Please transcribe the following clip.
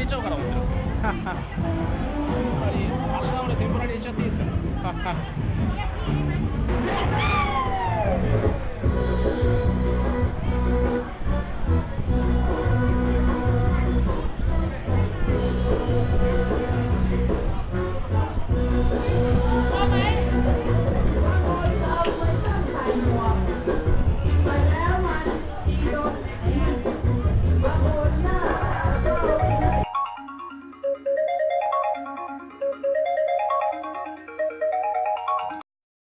れちゃうから思ってるんですよ。やっぱり明日俺天ぷらに入れちゃっていいですか？